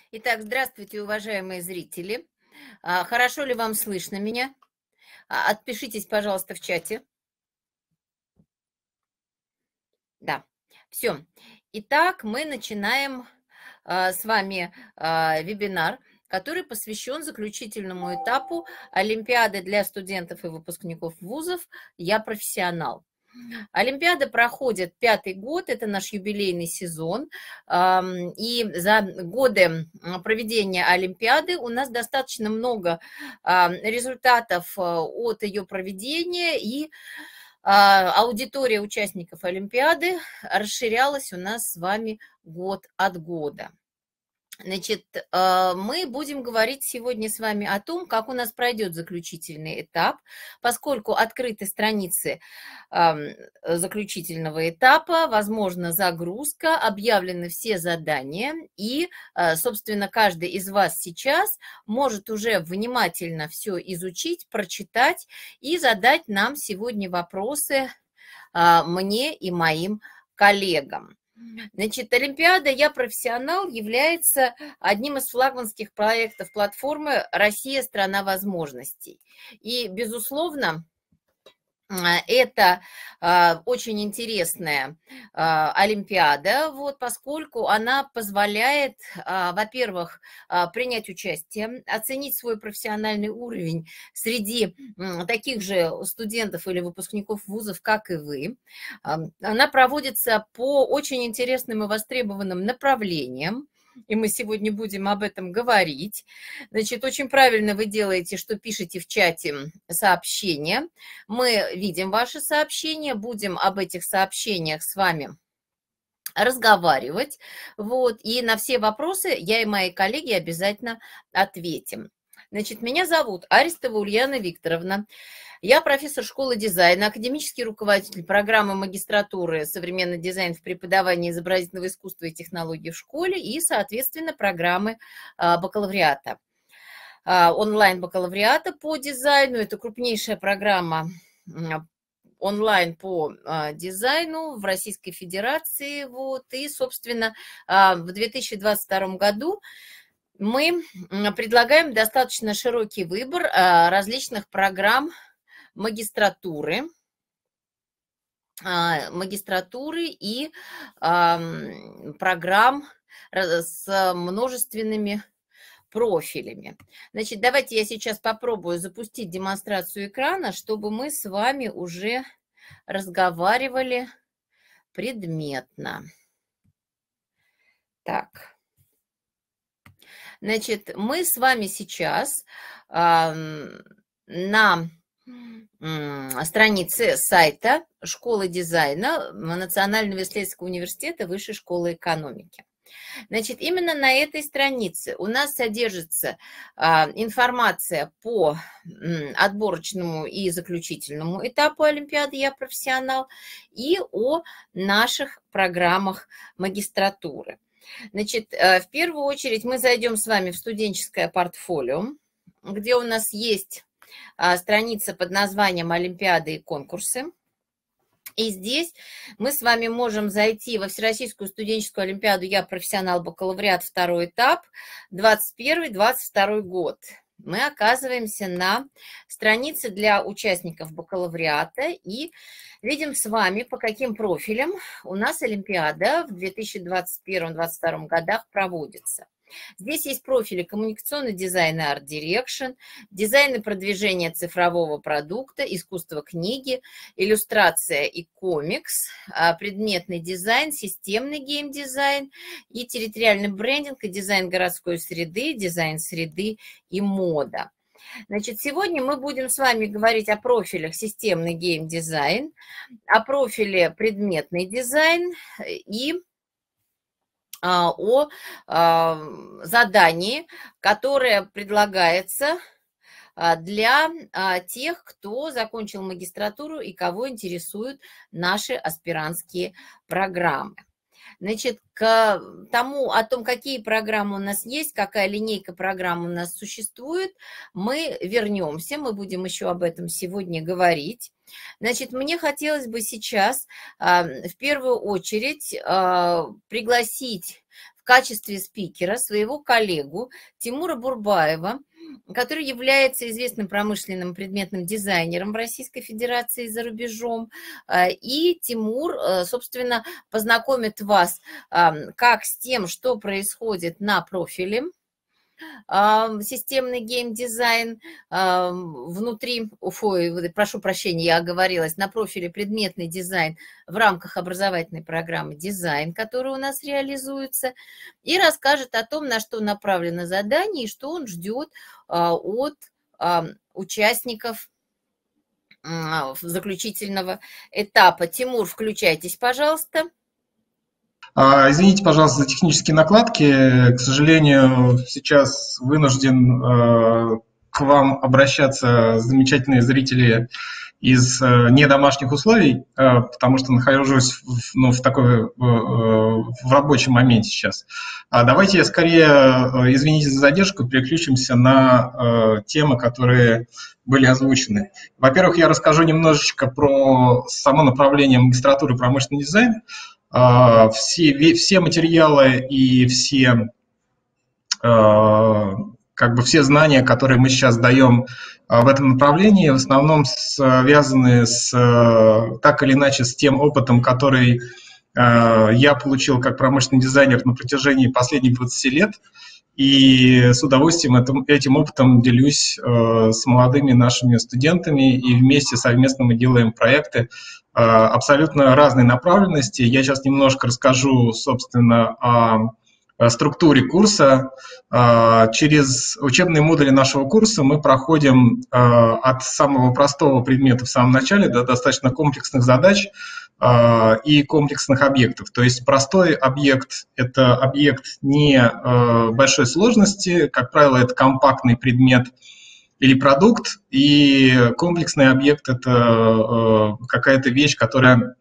Итак, здравствуйте, уважаемые зрители. Хорошо ли вам слышно меня? Отпишитесь, пожалуйста, в чате. Да, все. Итак, мы начинаем с вами вебинар, который посвящен заключительному этапу Олимпиады для студентов и выпускников вузов «Я профессионал». Олимпиада проходит пятый год, это наш юбилейный сезон, и за годы проведения Олимпиады у нас достаточно много результатов от ее проведения, и аудитория участников Олимпиады расширялась у нас с вами год от года. Значит, мы будем говорить сегодня с вами о том, как у нас пройдет заключительный этап, поскольку открыты страницы заключительного этапа, возможно загрузка, объявлены все задания, и, собственно, каждый из вас сейчас может уже внимательно все изучить, прочитать и задать нам сегодня вопросы мне и моим коллегам. Значит, Олимпиада «Я профессионал» является одним из флагманских проектов платформы «Россия – страна возможностей». И, безусловно, это очень интересная олимпиада, вот, поскольку она позволяет, во-первых, принять участие, оценить свой профессиональный уровень среди таких же студентов или выпускников вузов, как и вы. Она проводится по очень интересным и востребованным направлениям, и мы сегодня будем об этом говорить. Значит, очень правильно вы делаете, что пишете в чате сообщения. Мы видим ваши сообщения, будем об этих сообщениях с вами разговаривать. Вот, и на все вопросы я и мои коллеги обязательно ответим. Значит, меня зовут Аристова Ульяна Викторовна. Я профессор школы дизайна, академический руководитель программы магистратуры «Современный дизайн в преподавании изобразительного искусства и технологий в школе» и, соответственно, программы бакалавриата. Онлайн-бакалавриата по дизайну. Это крупнейшая программа онлайн по дизайну в Российской Федерации. Вот. И, собственно, в 2022 году мы предлагаем достаточно широкий выбор различных программ магистратуры и программ с множественными профилями. Значит, давайте я сейчас попробую запустить демонстрацию экрана, чтобы мы с вами уже разговаривали предметно. Так. Значит, мы с вами сейчас на странице сайта Школы дизайна Национального исследовательского университета Высшей школы экономики. Значит, именно на этой странице у нас содержится информация по отборочному и заключительному этапу Олимпиады «Я профессионал» и о наших программах магистратуры. Значит, в первую очередь мы зайдем с вами в студенческое портфолио, где у нас есть страница под названием «Олимпиады и конкурсы». И здесь мы с вами можем зайти во Всероссийскую студенческую олимпиаду «Я профессионал бакалавриат», второй этап, 21-22 год. Мы оказываемся на странице для участников бакалавриата и видим с вами, по каким профилям у нас олимпиада в 2021-2022 годах проводится. Здесь есть профили коммуникационный дизайн и арт-дирекшн, дизайн и продвижение цифрового продукта, искусство книги, иллюстрация и комикс, предметный дизайн, системный геймдизайн и территориальный брендинг и дизайн городской среды, дизайн среды и мода. Значит, сегодня мы будем с вами говорить о профилях системный геймдизайн, о профиле предметный дизайн и о задании, которое предлагается для тех, кто закончил магистратуру и кого интересуют наши аспирантские программы. Значит, о том, какие программы у нас есть, какая линейка программ у нас существует, мы вернемся, мы будем еще об этом сегодня говорить. Значит, мне хотелось бы сейчас в первую очередь пригласить качестве спикера своего коллегу Тимура Бурбаева, который является известным промышленным предметным дизайнером в Российской Федерации и за рубежом. И Тимур, собственно, познакомит вас как с тем, что происходит на профиле системный геймдизайн внутри, прошу прощения, я оговорилась, на профиле предметный дизайн в рамках образовательной программы «Дизайн», которая у нас реализуется, и расскажет о том, на что направлено задание и что он ждет от участников заключительного этапа. Тимур, включайтесь, пожалуйста. Извините, пожалуйста, за технические накладки. К сожалению, сейчас вынужден к вам обращаться, замечательные зрители, из недомашних условий, потому что нахожусь в рабочем моменте сейчас. Давайте скорее, извините за задержку, переключимся на темы, которые были озвучены. Во-первых, я расскажу немножечко про само направление магистратуры промышленный дизайн. Все материалы и все все знания, которые мы сейчас даем в этом направлении, в основном связаны так или иначе с тем опытом, который я получил как промышленный дизайнер на протяжении последних 20 лет. И с удовольствием этим опытом делюсь с молодыми нашими студентами, и вместе совместно мы делаем проекты абсолютно разной направленности. Я сейчас немножко расскажу, собственно, о структуре курса. Через учебные модули нашего курса мы проходим от самого простого предмета в самом начале до достаточно комплексных задач и комплексных объектов. То есть простой объект – это объект не большой сложности, как правило, это компактный предмет или продукт, и комплексный объект – это какая-то вещь, которая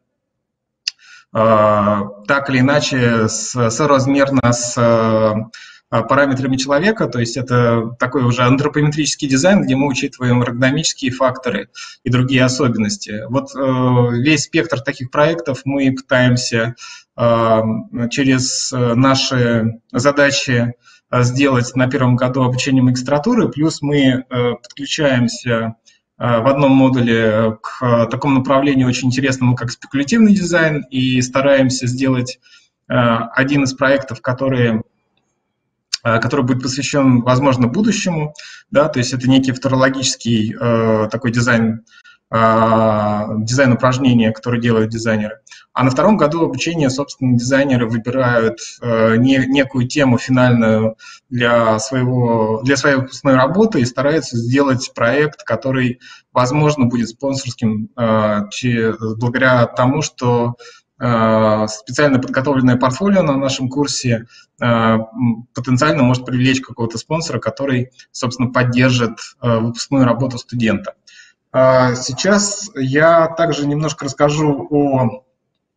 так или иначе соразмерна с параметрами человека, то есть это такой уже антропометрический дизайн, где мы учитываем эргономические факторы и другие особенности. Вот весь спектр таких проектов мы пытаемся через наши задачи сделать на первом году обучения магистратуры, плюс мы подключаемся в одном модуле к такому направлению очень интересному, как спекулятивный дизайн, и стараемся сделать один из проектов, который будет посвящен, возможно, будущему, да, то есть это некий футурологический такой дизайн упражнения, который делают дизайнеры. А на втором году обучения, собственно, дизайнеры выбирают некую тему финальную для своей выпускной работы и стараются сделать проект, который, возможно, будет спонсорским благодаря тому, что специально подготовленное портфолио на нашем курсе потенциально может привлечь какого-то спонсора, который, собственно, поддержит выпускную работу студента. Сейчас я также немножко расскажу о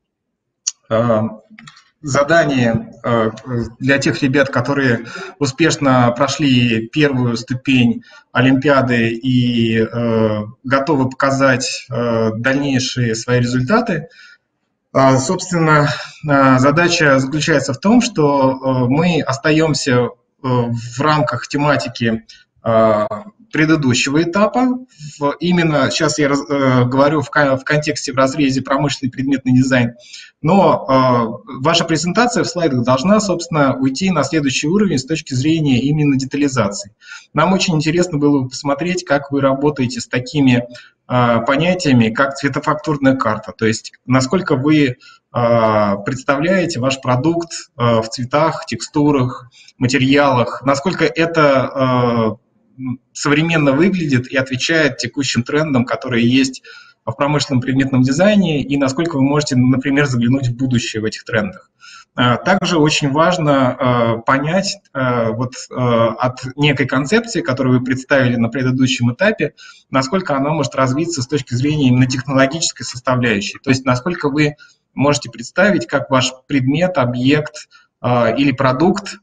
задании для тех ребят, которые успешно прошли первую ступень Олимпиады и готовы показать дальнейшие свои результаты. Собственно, задача заключается в том, что мы остаемся в рамках тематики предыдущего этапа. Именно сейчас я говорю в контексте, в разрезе промышленный предметный дизайн, но ваша презентация в слайдах должна, собственно, уйти на следующий уровень с точки зрения именно детализации. Нам очень интересно было бы посмотреть, как вы работаете с такими понятиями, как цветофактурная карта, то есть насколько вы представляете ваш продукт в цветах, текстурах, материалах, насколько это современно выглядит и отвечает текущим трендам, которые есть в промышленном предметном дизайне, и насколько вы можете, например, заглянуть в будущее в этих трендах. Также очень важно понять от некой концепции, которую вы представили на предыдущем этапе, насколько она может развиться с точки зрения именно технологической составляющей, то есть насколько вы можете представить, как ваш предмет, объект или продукт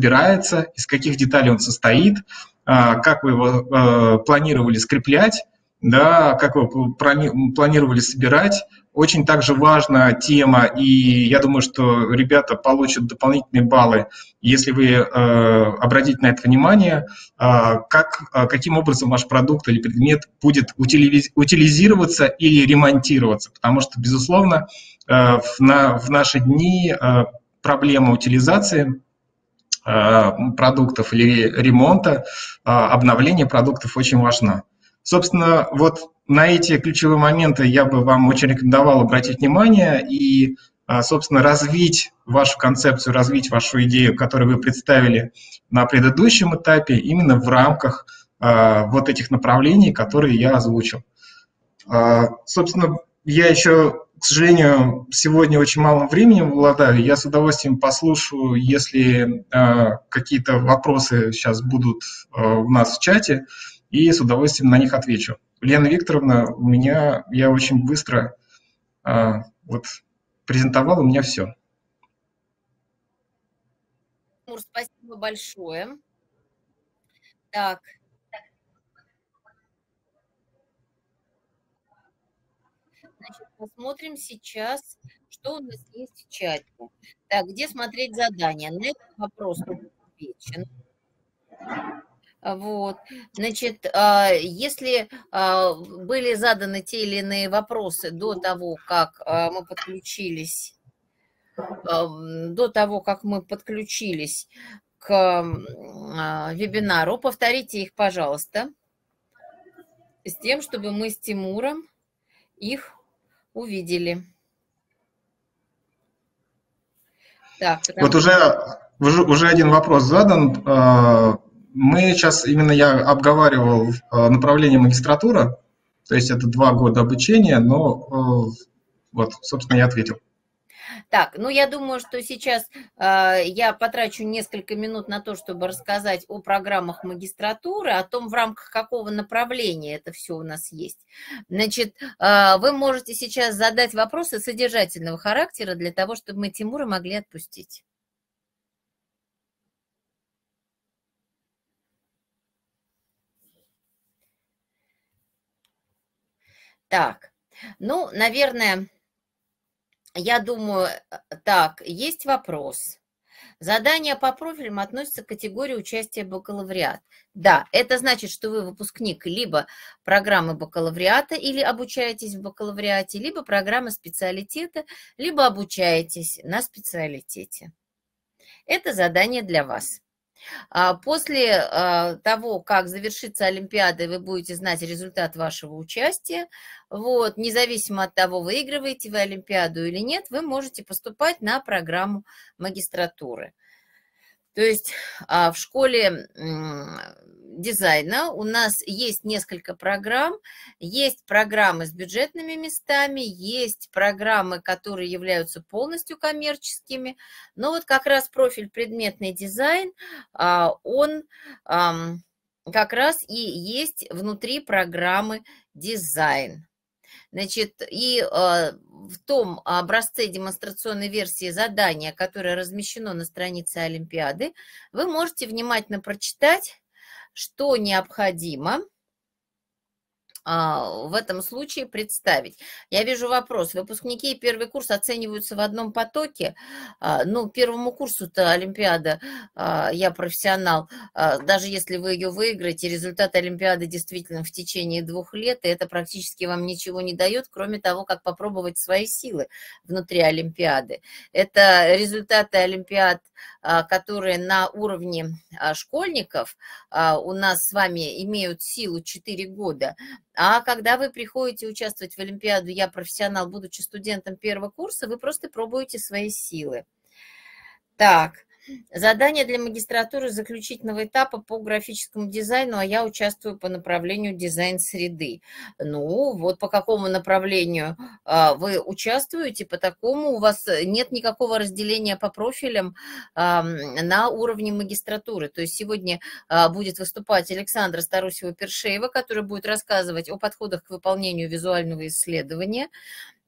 собирается, из каких деталей он состоит, как вы его планировали скреплять, да, как вы планировали собирать. Очень также важна тема, и я думаю, что ребята получат дополнительные баллы, если вы обратите на это внимание, каким образом ваш продукт или предмет будет утилизироваться или ремонтироваться. Потому что, безусловно, в наши дни проблема утилизации продуктов или ремонта, обновления продуктов очень важна. Собственно, вот на эти ключевые моменты я бы вам очень рекомендовал обратить внимание и, собственно, развить вашу концепцию, развить вашу идею, которую вы представили на предыдущем этапе, именно в рамках вот этих направлений, которые я озвучил. Собственно, я еще, к сожалению, сегодня очень мало времени обладаю. Я с удовольствием послушаю, если какие-то вопросы сейчас будут у нас в чате, и с удовольствием на них отвечу. Лена Викторовна, я очень быстро презентовал, у меня все. Спасибо большое. Так. Значит, посмотрим сейчас, что у нас есть в чате. Так, где смотреть задания? На этот вопрос отвечен. Вот, значит, если были заданы те или иные вопросы до того, как мы подключились, к вебинару, повторите их, пожалуйста, с тем, чтобы мы с Тимуром их увидели. Так, вот уже один вопрос задан. Мы сейчас, именно я обговаривал направление магистратура, то есть это 2 года обучения, но вот, собственно, я ответил. Так, ну я думаю, что сейчас я потрачу несколько минут на то, чтобы рассказать о программах магистратуры, о том, в рамках какого направления это все у нас есть. Значит, вы можете сейчас задать вопросы содержательного характера для того, чтобы мы Тимура могли отпустить. Так, ну, наверное, я думаю, так, есть вопрос. Задания по профилям относятся к категории участия в бакалавриат. Да, это значит, что вы выпускник либо программы бакалавриата или обучаетесь в бакалавриате, либо программы специалитета, либо обучаетесь на специалитете. Это задание для вас. После того, как завершится Олимпиада, вы будете знать результат вашего участия. Вот, независимо от того, выигрываете вы Олимпиаду или нет, вы можете поступать на программу магистратуры. То есть в школе дизайна у нас есть несколько программ. Есть программы с бюджетными местами, есть программы, которые являются полностью коммерческими. Но вот как раз профиль предметный дизайн, он как раз и есть внутри программы дизайн. Значит, и в том образце демонстрационной версии задания, которое размещено на странице Олимпиады, вы можете внимательно прочитать, что необходимо в этом случае представить. Я вижу вопрос. Выпускники и первый курс оцениваются в одном потоке. Ну, первому курсу-то Олимпиада, я профессионал, даже если вы ее выиграете, результат Олимпиады действительно в течение 2 лет, и это практически вам ничего не дает, кроме того, как попробовать свои силы внутри Олимпиады. Это результаты Олимпиад, которые на уровне школьников у нас с вами имеют силу 4 года. А когда вы приходите участвовать в Олимпиаду, я профессионал, будучи студентом первого курса, вы просто пробуете свои силы. Так, задание для магистратуры заключительного этапа по графическому дизайну, а я участвую по направлению дизайн среды. Ну, вот по какому направлению вы участвуете, по такому у вас нет никакого разделения по профилям на уровне магистратуры. То есть сегодня будет выступать Александра Старусева-Першеева, которая будет рассказывать о подходах к выполнению визуального исследования.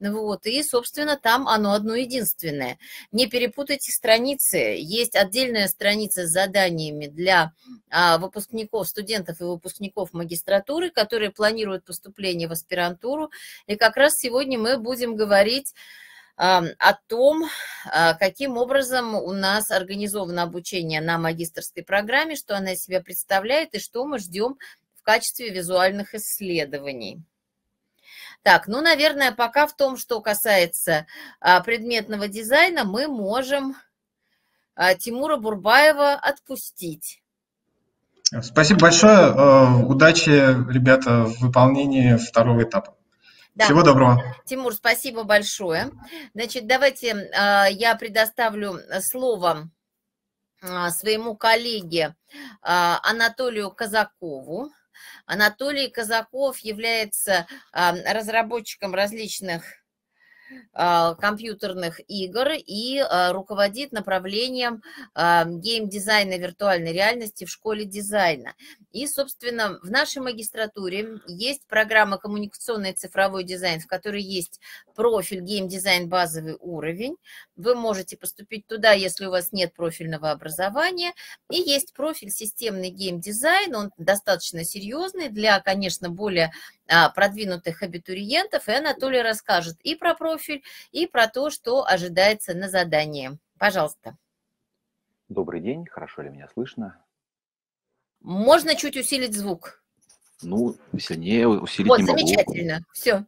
Вот, и, собственно, там оно одно единственное. Не перепутайте страницы. Есть отдельная страница с заданиями для выпускников, студентов и выпускников магистратуры, которые планируют поступление в аспирантуру. И как раз сегодня мы будем говорить о том, каким образом у нас организовано обучение на магистерской программе, что она из себя представляет и что мы ждем в качестве визуальных исследований. Так, ну, наверное, пока в том, что касается предметного дизайна, мы можем Тимура Бурбаева отпустить. Спасибо большое. Удачи, ребята, в выполнении второго этапа. Да. Всего доброго. Тимур, спасибо большое. Значит, давайте я предоставлю слово своему коллеге Анатолию Казакову. Анатолий Казаков является разработчиком различных компьютерных игр и руководит направлением гейм-дизайна виртуальной реальности в школе дизайна. И, собственно, в нашей магистратуре есть программа «Коммуникационный и цифровой дизайн», в которой есть профиль гейм-дизайн базовый уровень. Вы можете поступить туда, если у вас нет профильного образования. И есть профиль «Системный гейм-дизайн». Он достаточно серьезный для, конечно, более продвинутых абитуриентов. И Анатолий расскажет и про профиль, и про то, что ожидается на задании. Пожалуйста. Добрый день, хорошо ли меня слышно? Можно чуть усилить звук. Ну, сильнее усилить вот, не могу. Замечательно, все.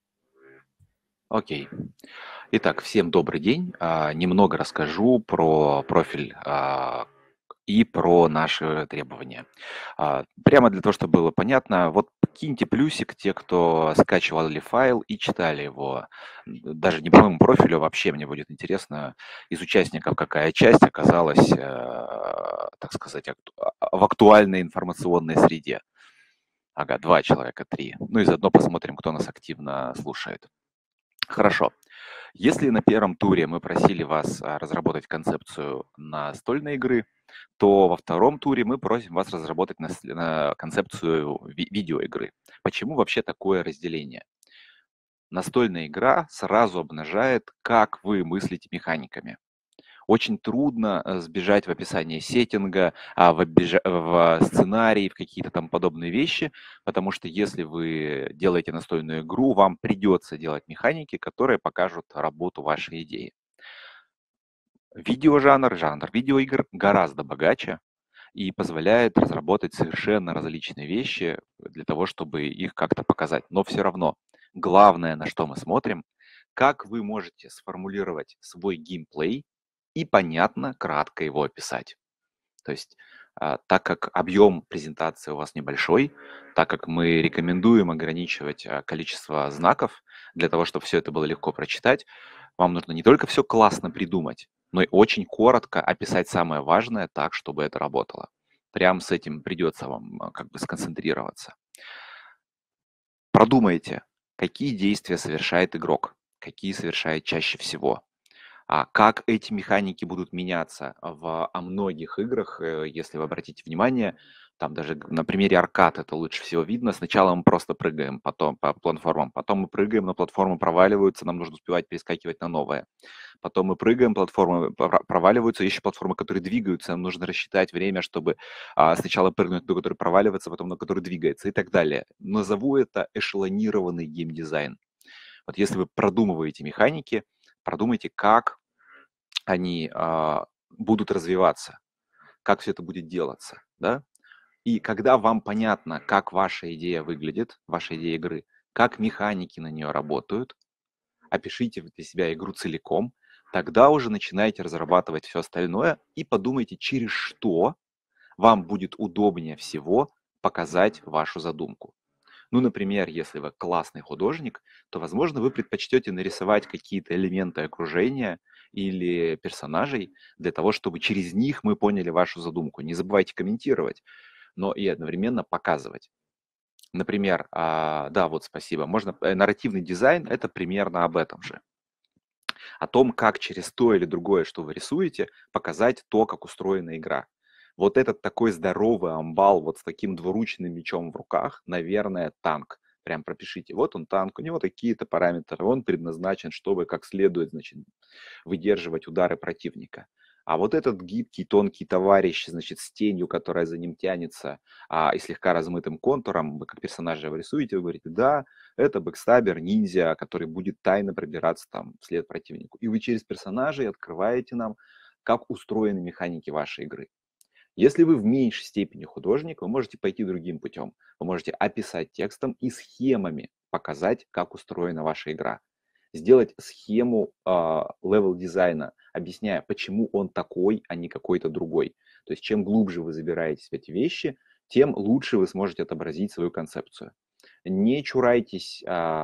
Окей. Итак, всем добрый день. Немного расскажу про профиль и про наши требования. Прямо для того, чтобы было понятно, вот киньте плюсик те, кто скачивали файл и читали его. Даже не по моему профилю, вообще мне будет интересно, из участников какая часть оказалась, так сказать, в актуальной информационной среде. Ага, 2 человека, 3. Ну и заодно посмотрим, кто нас активно слушает. Хорошо. Если на первом туре мы просили вас разработать концепцию настольной игры, то во втором туре мы просим вас разработать концепцию видеоигры. Почему вообще такое разделение? Настольная игра сразу обнажает, как вы мыслите механиками. Очень трудно сбежать в описание сеттинга, в сценарий, в какие-то там подобные вещи, потому что если вы делаете настольную игру, вам придется делать механики, которые покажут работу вашей идеи. Жанр видеоигр гораздо богаче и позволяет разработать совершенно различные вещи для того, чтобы их как-то показать. Но все равно главное, на что мы смотрим, как вы можете сформулировать свой геймплей и понятно, кратко его описать. То есть, так как объем презентации у вас небольшой, так как мы рекомендуем ограничивать количество знаков для того, чтобы все это было легко прочитать, вам нужно не только все классно придумать, но и очень коротко описать самое важное так, чтобы это работало. Прям с этим придется вам как бы сконцентрироваться. Продумайте, какие действия совершает игрок, какие совершает чаще всего. Как эти механики будут меняться во многих играх, если вы обратите внимание, там даже на примере аркад это лучше всего видно. Сначала мы просто прыгаем потом по платформам, потом мы прыгаем, но платформы проваливаются, нам нужно успевать перескакивать на новые. Потом мы прыгаем, платформы проваливаются, еще платформы, которые двигаются, нам нужно рассчитать время, чтобы сначала прыгнуть на ту, которая проваливается, потом на которую двигается и так далее. Назову это эшелонированный геймдизайн. Вот если вы продумываете механики, продумайте, как они будут развиваться, как все это будет делаться, да? И когда вам понятно, как ваша идея выглядит, ваша идея игры, как механики на нее работают, опишите для себя игру целиком, тогда уже начинайте разрабатывать все остальное и подумайте, через что вам будет удобнее всего показать вашу задумку. Ну, например, если вы классный художник, то, возможно, вы предпочтете нарисовать какие-то элементы окружения или персонажей для того, чтобы через них мы поняли вашу задумку. Не забывайте комментировать, но и одновременно показывать. Например, да, вот спасибо. Нарративный дизайн – это примерно об этом же. О том, как через то или другое, что вы рисуете, показать то, как устроена игра. Вот этот такой здоровый амбал вот с таким двуручным мечом в руках, наверное, танк. Прям пропишите, вот он танк, у него такие-то параметры, он предназначен, чтобы как следует, значит, выдерживать удары противника. А вот этот гибкий, тонкий товарищ, значит, с тенью, которая за ним тянется, и слегка размытым контуром, вы как персонажа его рисуете, вы говорите, да, это бэкстабер, ниндзя, который будет тайно пробираться там вслед противнику. И вы через персонажей открываете нам, как устроены механики вашей игры. Если вы в меньшей степени художник, вы можете пойти другим путем. Вы можете описать текстом и схемами показать, как устроена ваша игра. Сделать схему левел-дизайна, объясняя, почему он такой, а не какой-то другой. То есть чем глубже вы забираетесь в эти вещи, тем лучше вы сможете отобразить свою концепцию. Не чурайтесь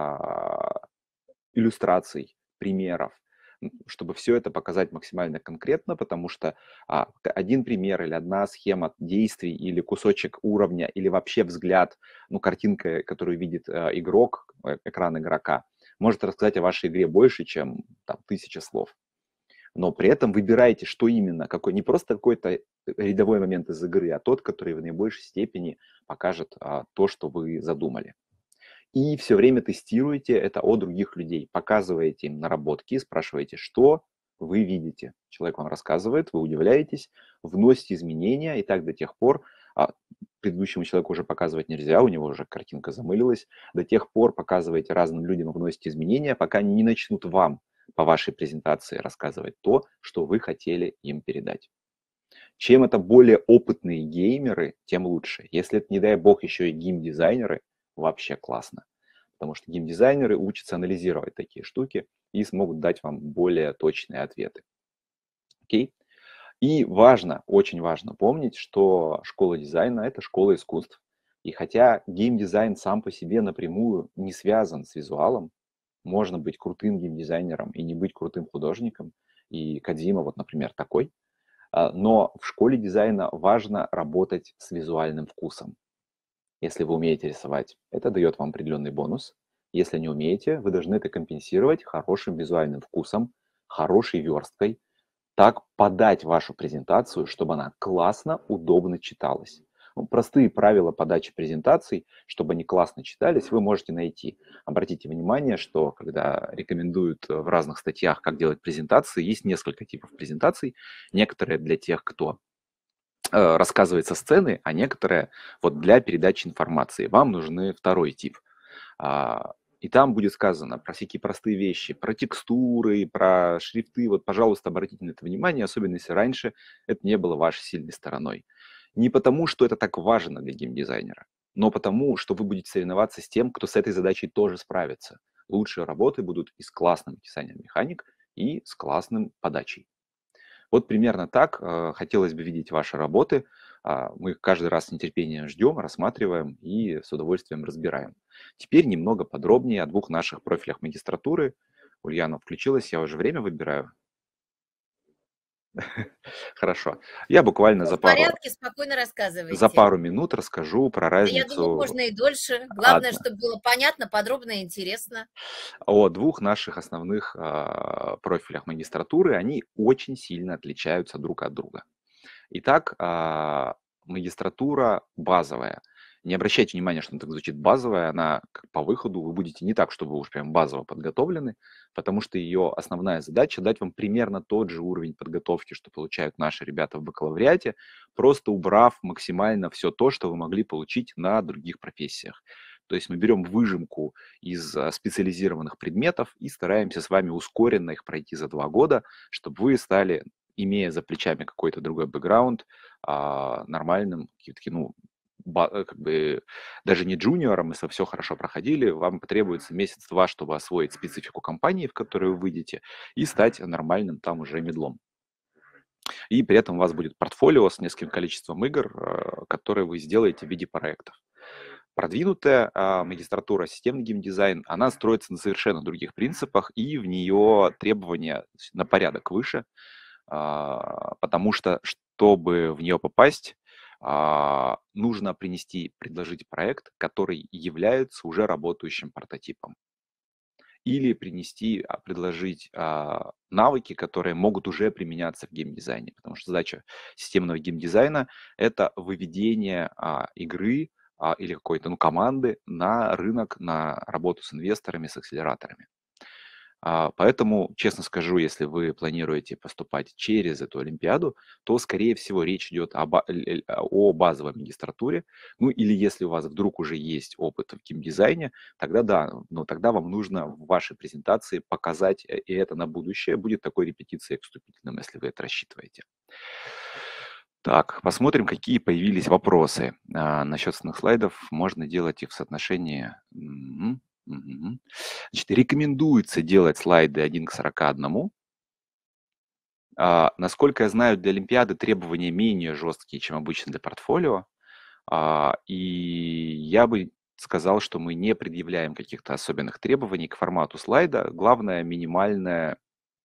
иллюстраций, примеров, чтобы все это показать максимально конкретно, потому что один пример или одна схема действий или кусочек уровня или вообще взгляд, ну, картинка, которую видит игрок, экран игрока, может рассказать о вашей игре больше, чем там, 1000 слов. Но при этом выбирайте, что именно, какой, не просто какой-то рядовой момент из игры, а тот, который в наибольшей степени покажет то, что вы задумали. И все время тестируете это от других людей, показываете им наработки, спрашиваете, что вы видите. Человек вам рассказывает, вы удивляетесь, вносите изменения, и так до тех пор, предыдущему человеку уже показывать нельзя, у него уже картинка замылилась, до тех пор показываете разным людям, вносите изменения, пока они не начнут вам по вашей презентации рассказывать то, что вы хотели им передать. Чем это более опытные геймеры, тем лучше. Если это, не дай бог, еще и геймдизайнеры, вообще классно. Потому что геймдизайнеры учатся анализировать такие штуки и смогут дать вам более точные ответы. Окей? И важно, очень важно помнить, что школа дизайна – это школа искусств. И хотя геймдизайн сам по себе напрямую не связан с визуалом, можно быть крутым геймдизайнером и не быть крутым художником. И Кодзима, вот, например, такой. Но в школе дизайна важно работать с визуальным вкусом. Если вы умеете рисовать, это дает вам определенный бонус. Если не умеете, вы должны это компенсировать хорошим визуальным вкусом, хорошей версткой, так подать вашу презентацию, чтобы она классно, удобно читалась. Простые правила подачи презентаций, чтобы они классно читались, вы можете найти. Обратите внимание, что когда рекомендуют в разных статьях, как делать презентации, есть несколько типов презентаций. Некоторые для тех, кто рассказывает со сцены, а некоторые вот для передачи информации. Вам нужны второй тип. И там будет сказано про всякие простые вещи, про текстуры, про шрифты. Вот, пожалуйста, обратите на это внимание, особенно если раньше это не было вашей сильной стороной. Не потому, что это так важно для геймдизайнера, но потому, что вы будете соревноваться с тем, кто с этой задачей тоже справится. Лучшие работы будут и с классным описанием механик, и с классным подачей. Вот примерно так хотелось бы видеть ваши работы. Мы каждый раз с нетерпением ждем, рассматриваем и с удовольствием разбираем. Теперь немного подробнее о двух наших профилях магистратуры. Ульяна включилась, я уже время выбираю. Хорошо. Я буквально В порядке, спокойно рассказывайте. за пару минут расскажу про Да, я думаю, разницу можно и дольше. Главное, чтобы было понятно, подробно и интересно. о двух наших основных профилях магистратуры. Они очень сильно отличаются друг от друга. Итак, магистратура базовая. Не обращайте внимания, что она так звучит базовая, она как по выходу, вы будете не так, чтобы вы уж прям базово подготовлены, потому что ее основная задача дать вам примерно тот же уровень подготовки, что получают наши ребята в бакалавриате, просто убрав максимально все то, что вы могли получить на других профессиях. То есть мы берем выжимку из специализированных предметов и стараемся с вами ускоренно их пройти за 2 года, чтобы вы стали, имея за плечами какой-то другой бэкграунд, нормальным, как бы даже не джуниором, если все хорошо проходили, вам потребуется месяц-два, чтобы освоить специфику компании, в которую вы выйдете, и стать нормальным там уже медлом. И при этом у вас будет портфолио с нескольким количеством игр, которые вы сделаете в виде проектов. Продвинутая магистратура системный геймдизайн, она строится на совершенно других принципах, и в нее требования на порядок выше, потому что, чтобы в нее попасть, нужно предложить проект, который является уже работающим прототипом. Или предложить навыки, которые могут уже применяться в геймдизайне. Потому что задача системного геймдизайна – это выведение игры или какой-то, ну, команды на рынок, на работу с инвесторами, с акселераторами. Поэтому, честно скажу, если вы планируете поступать через эту олимпиаду, то, скорее всего, речь идет о базовой магистратуре. Ну, или если у вас вдруг уже есть опыт в геймдизайне, тогда да, но тогда вам нужно в вашей презентации показать, и это на будущее будет такой репетицией к вступительным, если вы это рассчитываете. Так, посмотрим, какие появились вопросы. Насчет основных слайдов можно делать их в соотношении. Значит, рекомендуется делать слайды 1 к 41. Насколько я знаю, для Олимпиады требования менее жесткие, чем обычно для портфолио. И я бы сказал, что мы не предъявляем каких-то особенных требований к формату слайда. Главное, минимальное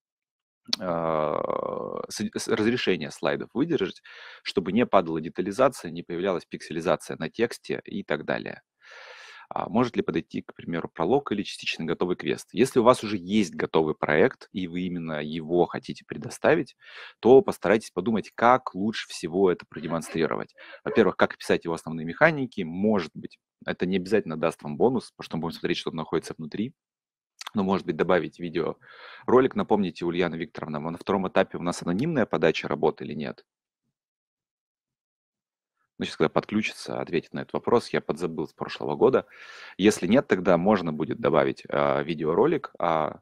разрешение слайдов выдержать, чтобы не падала детализация, не появлялась пикселизация на тексте и так далее. Может ли подойти, к примеру, пролог или частично готовый квест? Если у вас уже есть готовый проект, и вы именно его хотите предоставить, то постарайтесь подумать, как лучше всего это продемонстрировать. Во-первых, как описать его основные механики, может быть, это не обязательно даст вам бонус, потому что мы будем смотреть, что находится внутри. Но, может быть, добавить видеоролик. Напомните, Ульяна Викторовна, на втором этапе у нас анонимная подача работы или нет? Ну, сейчас, когда подключится, ответит на этот вопрос. Я подзабыл с прошлого года. Если нет, тогда можно будет добавить видеоролик.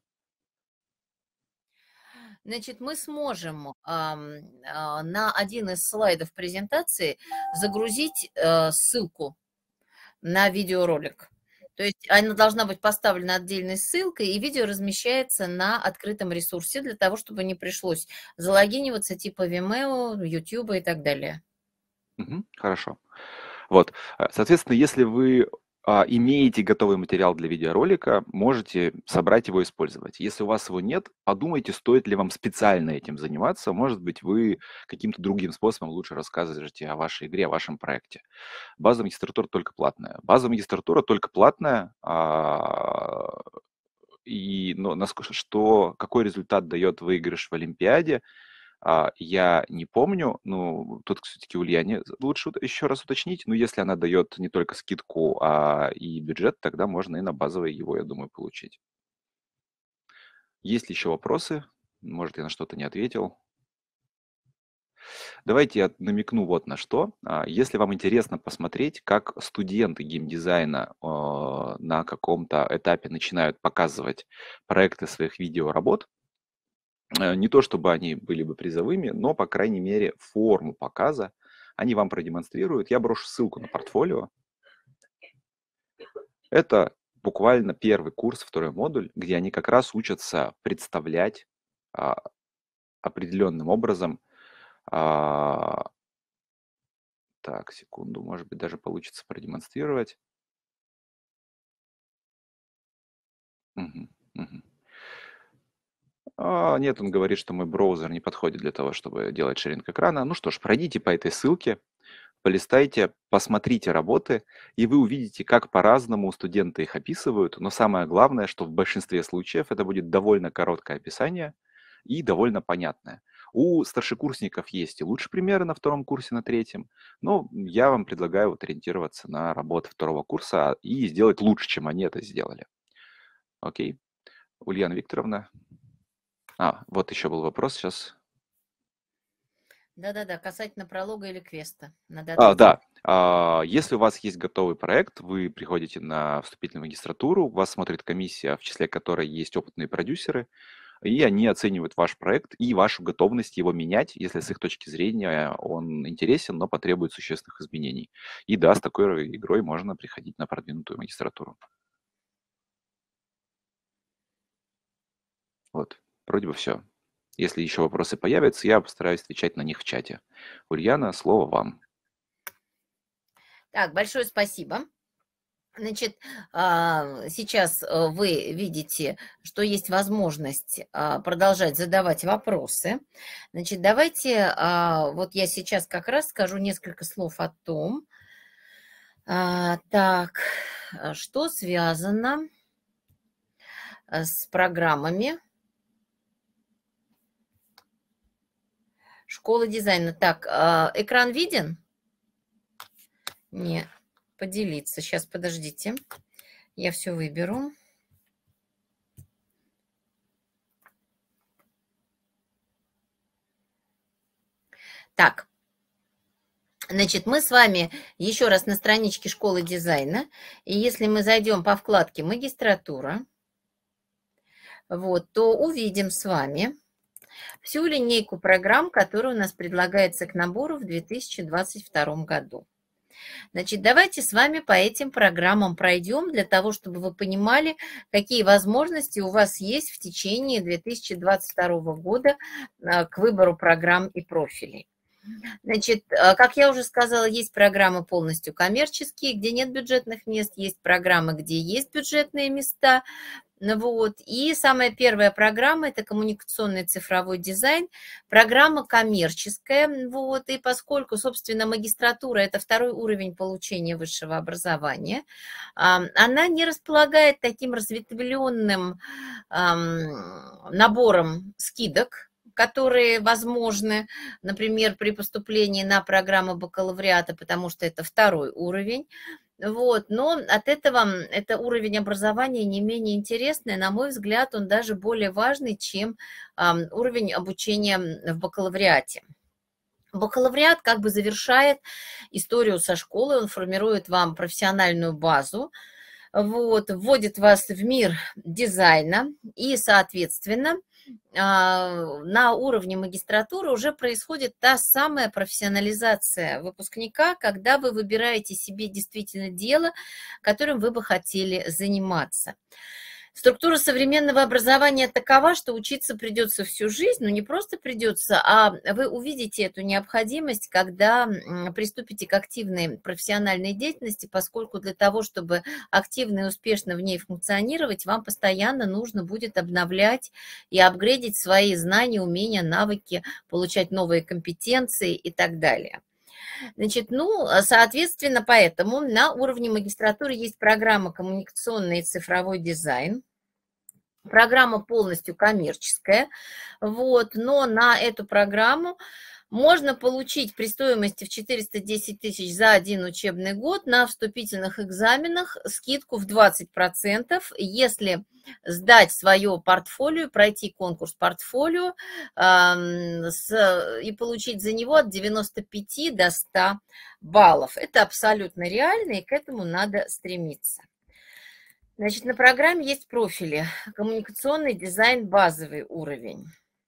Значит, мы сможем на один из слайдов презентации загрузить ссылку на видеоролик. То есть она должна быть поставлена отдельной ссылкой, и видео размещается на открытом ресурсе для того, чтобы не пришлось залогиниваться типа Vimeo, YouTube и так далее. Хорошо. Вот, соответственно, если вы имеете готовый материал для видеоролика, можете собрать его и использовать. Если у вас его нет, подумайте, стоит ли вам специально этим заниматься. Может быть, вы каким-то другим способом лучше рассказываете о вашей игре, о вашем проекте. Базовая магистратура только платная. Базовая магистратура только платная. Но какой результат дает выигрыш в Олимпиаде, я не помню. Ну, тут все-таки Ульяне лучше еще раз уточнить. Но если она дает не только скидку, и бюджет, тогда можно и на базовый его, я думаю, получить. Есть ли еще вопросы? Может, я на что-то не ответил. Давайте я намекну вот на что. Если вам интересно посмотреть, как студенты геймдизайна на каком-то этапе начинают показывать проекты своих видеоработ, не то чтобы они были бы призовыми, но, по крайней мере, форму показа они вам продемонстрируют. Я брошу ссылку на портфолио. Это буквально первый курс, второй модуль, где они как раз учатся представлять определенным образом. Так, секунду, может быть, даже получится продемонстрировать. Нет, он говорит, что мой браузер не подходит для того, чтобы делать шеринг экрана. Ну что ж, пройдите по этой ссылке, полистайте, посмотрите работы, и вы увидите, как по-разному студенты их описывают. Но самое главное, что в большинстве случаев это будет довольно короткое описание и довольно понятное. У старшекурсников есть и лучшие примеры на втором курсе, на третьем, но я вам предлагаю ориентироваться на работы второго курса и сделать лучше, чем они это сделали. Окей. Ульяна Викторовна. Вот еще был вопрос сейчас. Да-да-да, касательно пролога или квеста. Надо ответить. Да. Если у вас есть готовый проект, вы приходите на вступительную магистратуру, вас смотрит комиссия, в числе которой есть опытные продюсеры, и они оценивают ваш проект и вашу готовность его менять, если с их точки зрения он интересен, но потребует существенных изменений. И да, с такой игрой можно приходить на продвинутую магистратуру. Вот, вроде бы все. Если еще вопросы появятся, я постараюсь отвечать на них в чате. Ульяна, слово вам. Так, большое спасибо. Значит, сейчас вы видите, что есть возможность продолжать задавать вопросы. Значит, давайте, вот я сейчас как раз скажу несколько слов о том, так, что связано с программами школы дизайна. Так, экран виден? Нет. поделиться. Сейчас, подождите, я все выберу. Так, значит, мы с вами еще раз на страничке школы дизайна, и если мы зайдем по вкладке «Магистратура», вот, то увидим с вами всю линейку программ, которые у нас предлагается к набору в 2022 году. Значит, давайте с вами по этим программам пройдем, для того, чтобы вы понимали, какие возможности у вас есть в течение 2022 года к выбору программ и профилей. Значит, как я уже сказала, есть программы полностью коммерческие, где нет бюджетных мест, есть программы, где есть бюджетные места. Вот. И самая первая программа – это коммуникационный цифровой дизайн, программа коммерческая. Вот. И поскольку, собственно, магистратура – это второй уровень получения высшего образования, она не располагает таким разветвленным набором скидок, которые возможны, например, при поступлении на программу бакалавриата, потому что это второй уровень. Вот, но от этого это уровень образования не менее интересный, на мой взгляд, он даже более важный, чем уровень обучения в бакалавриате. Бакалавриат как бы завершает историю со школы, он формирует вам профессиональную базу, вот, вводит вас в мир дизайна и, соответственно, на уровне магистратуры уже происходит та самая профессионализация выпускника, когда вы выбираете себе действительно дело, которым вы бы хотели заниматься. Структура современного образования такова, что учиться придется всю жизнь, но не просто придется, а вы увидите эту необходимость, когда приступите к активной профессиональной деятельности, поскольку для того, чтобы активно и успешно в ней функционировать, вам постоянно нужно будет обновлять и апгрейдить свои знания, умения, навыки, получать новые компетенции и так далее. Значит, соответственно, поэтому на уровне магистратуры есть программа «Коммуникационный и цифровой дизайн». Программа полностью коммерческая, вот, но на эту программу можно получить при стоимости в 410 тысяч за один учебный год на вступительных экзаменах скидку в 20%, если сдать свое портфолио, пройти конкурс портфолио и получить за него от 95 до 100 баллов. Это абсолютно реально, и к этому надо стремиться. Значит, на программе есть профили. Коммуникационный дизайн, базовый уровень.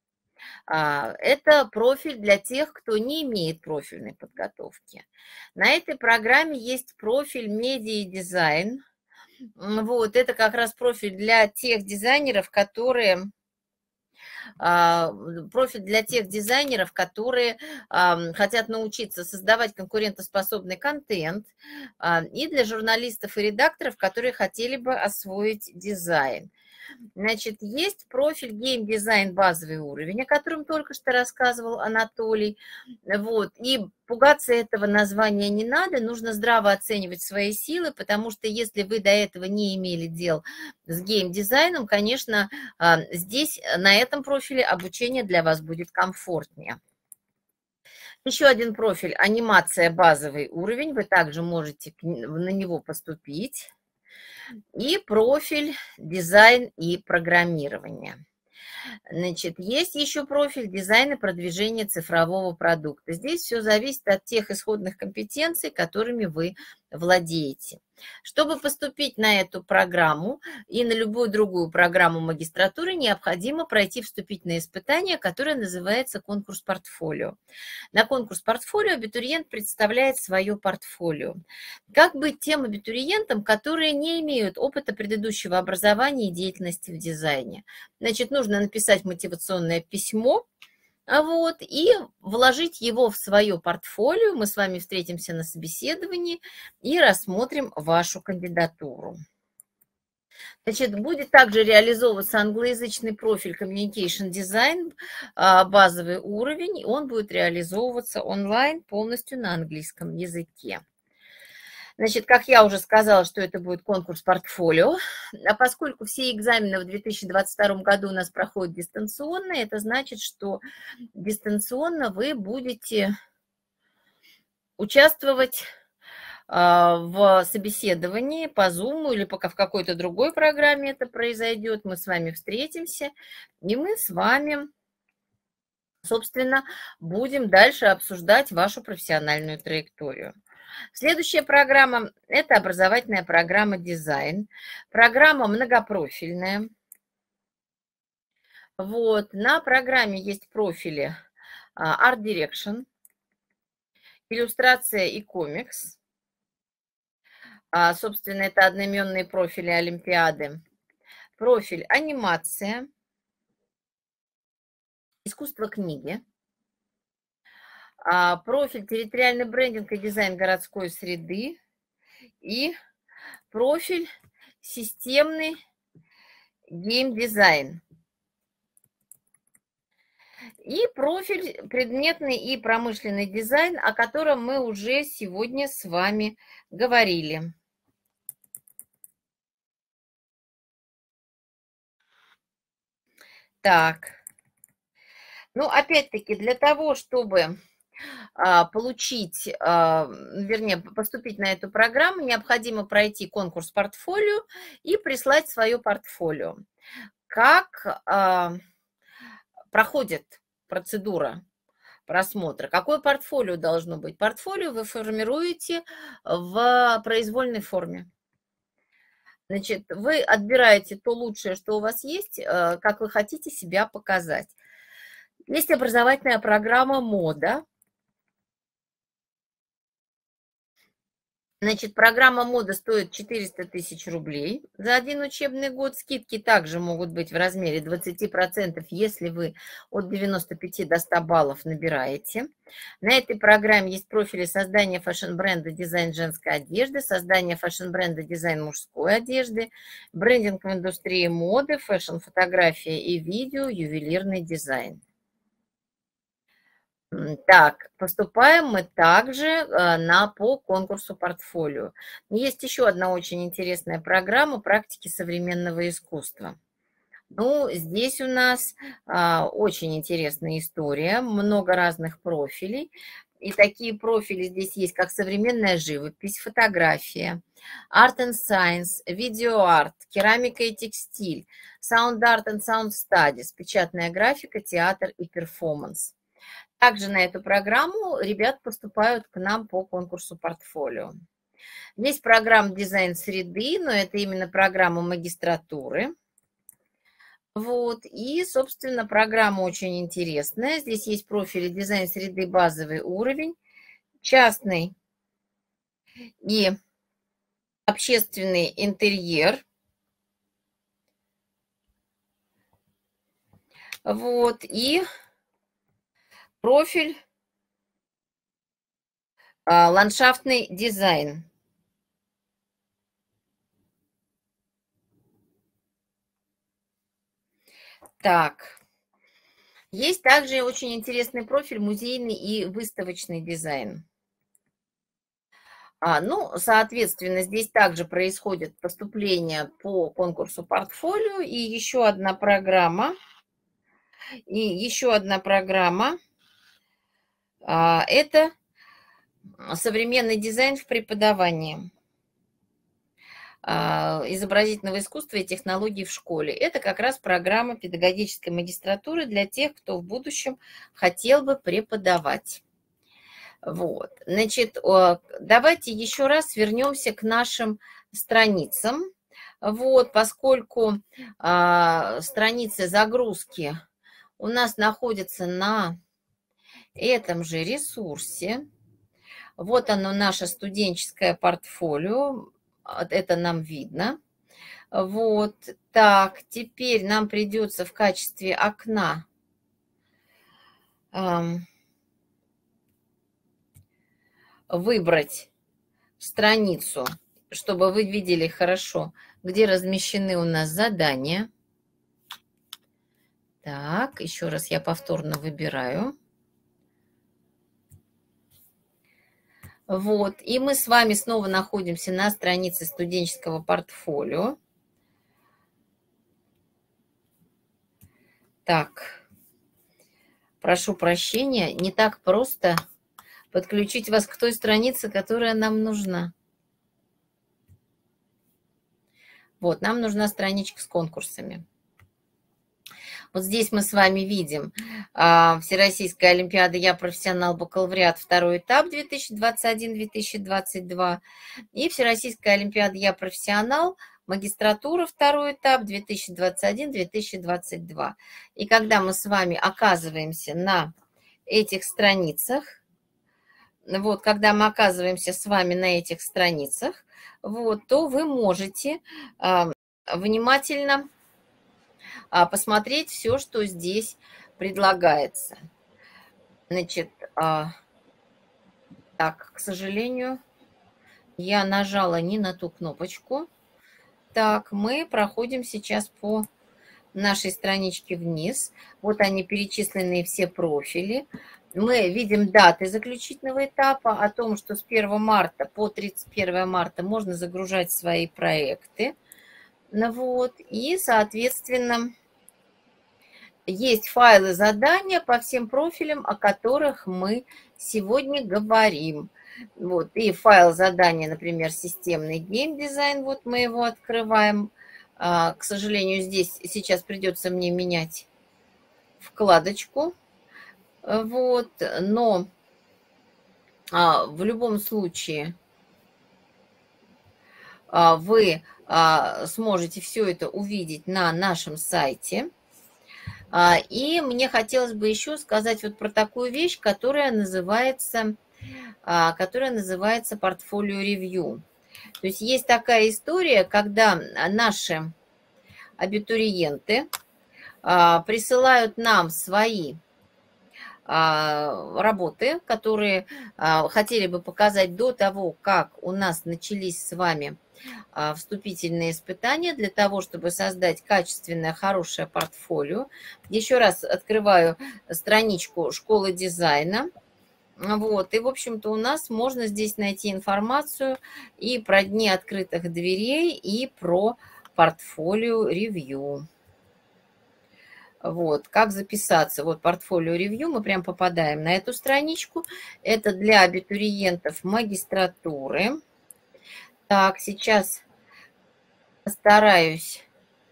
Это профиль для тех, кто не имеет профильной подготовки. На этой программе есть профиль медиа и дизайн. Вот, это как раз профиль для тех дизайнеров, которые хотят научиться создавать конкурентоспособный контент, и для журналистов и редакторов, которые хотели бы освоить дизайн. Значит, есть профиль геймдизайн, базовый уровень, о котором только что рассказывал Анатолий. Вот. И пугаться этого названия не надо, нужно здраво оценивать свои силы, потому что если вы до этого не имели дел с геймдизайном, конечно, здесь, на этом профиле, обучение для вас будет комфортнее. Еще один профиль – анимация, базовый уровень, вы также можете на него поступить. И профиль дизайн и программирование. Значит, есть еще профиль дизайн и продвижение цифрового продукта. Здесь все зависит от тех исходных компетенций, которыми вы владеете. Чтобы поступить на эту программу и на любую другую программу магистратуры, необходимо пройти вступительное испытание, которое называется конкурс портфолио. На конкурс портфолио абитуриент представляет свое портфолио. Как быть тем абитуриентам, которые не имеют опыта предыдущего образования и деятельности в дизайне? Значит, нужно написать мотивационное письмо, вот, и вложить его в свое портфолио. Мы с вами встретимся на собеседовании и рассмотрим вашу кандидатуру. Значит, будет также реализовываться англоязычный профиль Communication Design, базовый уровень. Он будет реализовываться онлайн полностью на английском языке. Значит, как я уже сказала, что это будет конкурс портфолио, а поскольку все экзамены в 2022 году у нас проходят дистанционно, это значит, что дистанционно вы будете участвовать в собеседовании по Zoom или пока в какой-то другой программе это произойдет, мы с вами встретимся, и мы с вами, собственно, будем дальше обсуждать вашу профессиональную траекторию. Следующая программа – это образовательная программа «Дизайн». Программа многопрофильная. Вот, на программе есть профили Art Direction, иллюстрация и комикс. Собственно, это одноименные профили Олимпиады. Профиль анимация, искусство книги. Профиль территориальный брендинг и дизайн городской среды. И профиль системный геймдизайн. И профиль предметный и промышленный дизайн, о котором мы уже сегодня с вами говорили. Так, ну опять-таки для того, чтобы получить, вернее, поступить на эту программу, необходимо пройти конкурс портфолио и прислать свое портфолио. Как проходит процедура просмотра? Какое портфолио должно быть? Портфолио вы формируете в произвольной форме. Значит, вы отбираете то лучшее, что у вас есть, как вы хотите себя показать. Есть образовательная программа «Мода». Значит, программа «Мода» стоит 400 тысяч рублей за один учебный год. Скидки также могут быть в размере 20%, если вы от 95 до 100 баллов набираете. На этой программе есть профили создания фэшн-бренда «Дизайн женской одежды», создание фэшн-бренда «Дизайн мужской одежды», брендинг в индустрии моды, фэшн-фотография и видео, ювелирный дизайн. Так, поступаем мы также по конкурсу портфолио. Есть еще одна очень интересная программа «Практики современного искусства». Ну, здесь у нас очень интересная история, много разных профилей. И такие профили здесь есть, как современная живопись, фотография, Art and Science, видеоарт, керамика и текстиль, Sound Art and Sound Studies, печатная графика, театр и перформанс. Также на эту программу ребят поступают к нам по конкурсу портфолио. Есть программа «Дизайн среды», но это именно программа магистратуры. Вот. И, собственно, программа очень интересная. Здесь есть профили «Дизайн среды» базовый уровень, частный и общественный интерьер. Вот. И профиль ландшафтный дизайн. Так, есть также очень интересный профиль музейный и выставочный дизайн. Ну, соответственно, здесь также происходит поступление по конкурсу портфолио и еще одна программа. Это современный дизайн в преподавании изобразительного искусства и технологий в школе. Это как раз программа педагогической магистратуры для тех, кто в будущем хотел бы преподавать. Вот. Значит, давайте еще раз вернемся к нашим страницам. Вот, поскольку страницы загрузки у нас находятся на этом же ресурсе. Вот оно, наше студенческое портфолио. Это нам видно. Вот. Так, теперь нам придется в качестве окна выбрать страницу, чтобы вы видели хорошо, где размещены у нас задания. Так, еще раз я повторно выбираю. Вот, и мы с вами снова находимся на странице студенческого портфолио. Так, прошу прощения, не так просто подключить вас к той странице, которая нам нужна. Вот, нам нужна страничка с конкурсами. Вот здесь мы с вами видим Всероссийская олимпиада «Я профессионал бакалавриат», второй этап 2021-2022. И Всероссийская олимпиада «Я профессионал», магистратура, второй этап 2021-2022. И когда мы с вами оказываемся на этих страницах, вот, когда мы оказываемся с вами на этих страницах, вот, то вы можете внимательно посмотреть все, что здесь предлагается. Значит, так, к сожалению, я нажала не на ту кнопочку. Так, мы проходим сейчас по нашей страничке вниз. Вот они, перечисленные все профили. Мы видим даты заключительного этапа о том, что с 1 марта по 31 марта можно загружать свои проекты. Вот, и, соответственно, есть файлы задания по всем профилям, о которых мы сегодня говорим. Вот, и файл задания, например, системный геймдизайн, вот мы его открываем. К сожалению, здесь сейчас придется мне менять вкладочку. Вот, но в любом случае вы сможете все это увидеть на нашем сайте. И мне хотелось бы еще сказать вот про такую вещь, которая называется портфолио ревью. То есть есть такая история, когда наши абитуриенты присылают нам свои работы, которые хотели бы показать до того, как у нас начались с вами вступительные испытания, для того, чтобы создать качественное, хорошее портфолио. Еще раз открываю страничку школы дизайна. Вот, и, в общем-то, у нас можно здесь найти информацию и про дни открытых дверей, и про портфолио ревью. Вот, как записаться? Вот портфолио ревью, мы прям попадаем на эту страничку. Это для абитуриентов магистратуры. Так, сейчас постараюсь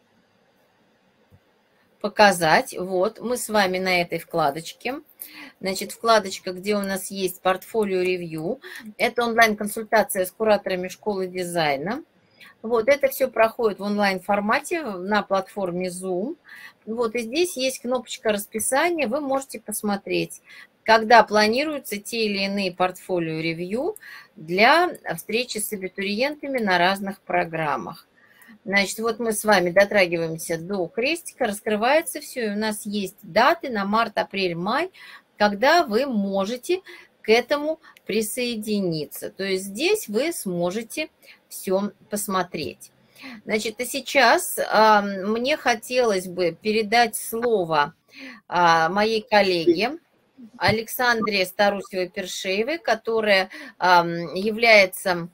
показать. Вот, мы с вами на этой вкладочке. Значит, вкладочка, где у нас есть портфолио ревью. Это онлайн-консультация с кураторами школы дизайна. Вот, это все проходит в онлайн-формате на платформе Zoom. Вот, и здесь есть кнопочка расписания. Вы можете посмотреть, когда планируются те или иные портфолио ревью для встречи с абитуриентами на разных программах. Значит, вот мы с вами дотрагиваемся до крестика, раскрывается все, и у нас есть даты на март, апрель, май, когда вы можете к этому присоединиться. То есть здесь вы сможете все посмотреть. Значит, а сейчас мне хотелось бы передать слово моей коллеге Александре Старусевой-Першеевой, которая является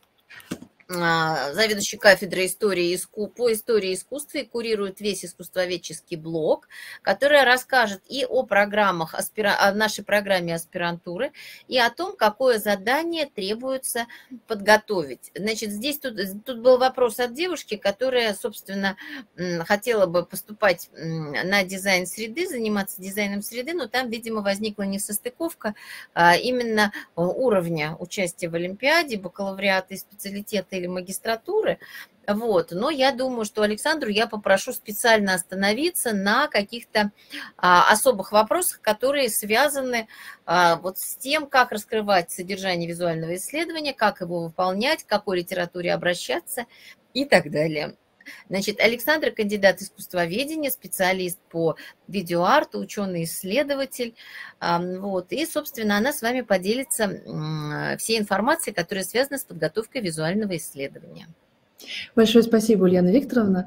заведующей кафедрой по истории искусства и курирует весь искусствоведческий блок, которая расскажет и о программах, о нашей программе аспирантуры, и о том, какое задание требуется подготовить. Значит, здесь тут был вопрос от девушки, которая, собственно, хотела бы поступать на дизайн среды, заниматься дизайном среды, но там, видимо, возникла несостыковка именно уровня участия в Олимпиаде, бакалавриата и специалитета или магистратуры. Вот. Но я думаю, что Александру я попрошу специально остановиться на каких-то особых вопросах, которые связаны вот с тем, как раскрывать содержание визуального исследования, как его выполнять, к какой литературе обращаться и так далее. Значит, Александра – кандидат искусствоведения, специалист по видеоарту, ученый-исследователь. Вот. И, собственно, она с вами поделится всей информацией, которая связана с подготовкой визуального исследования. Большое спасибо, Ульяна Викторовна.